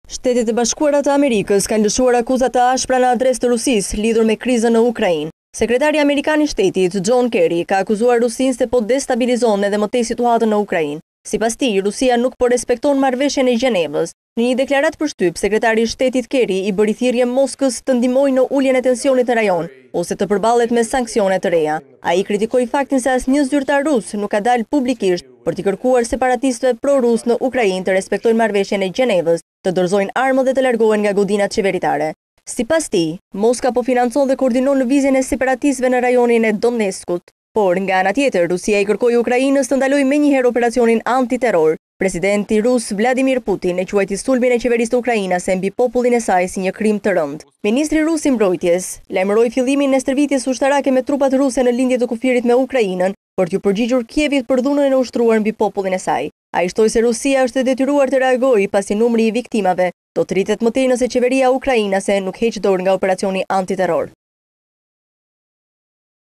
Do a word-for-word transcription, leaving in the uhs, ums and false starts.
Shtetet e Bashkuara të Amerikës kanë lëshuar akuzat të ashpra në adresë të Rusisë lidhur me krizën në Ukrainë. Sekretari amerikan i shtetit, Kerry, ka akuzuar Rusinë se po destabilizon edhe më tej situatën në Ukrainë. Sipas tij, Rusia nuk po respekton marrëveshjen e Gjenevës. Në një deklaratë për shtyp, sekretari i shtetit Kerry i bëri thirrje Moskës të ndihmojë në uljen e tensionit në rajon ose të përballet me sanksione të reja. Ai kritikoi faktin se asnjë zyrtar rus nuk ka dalë publikisht për t'i kërkuar separatistëve pro-rus në Ukrainë të respektojnë marrëveshjen e Gjenevës, të dorëzojnë armët dhe të largohen nga godinat qeveritare. Sipas tij, Moska po financon dhe koordinon lëvizjen e separatistëve në rajonin e Donetskut. Por nga ana tjetër, Rusia i kërkoi Ukrainës të ndalojë menjëherë operacionin antiterror. Presidenti rus Vladimir Putin e quajti sulmin e qeverisë të Ukrainase mbi popullin e saj si një krim të rëndë. Ministri rus i mbrojtjes lajmëroi fillimin e stërvitjes ushtarake me trupat ruse në lindje të kufirit me Ukrainën për t'u përgjigjur Kievit për dhunën e ushtruar mbi popullin e saj. Ai shtoi se Rusia është e detyruar të reagojë pasi numri i viktimave do të rritet më tej nëse qeveria ukrainase nuk heq dorë nga operacioni antiterror.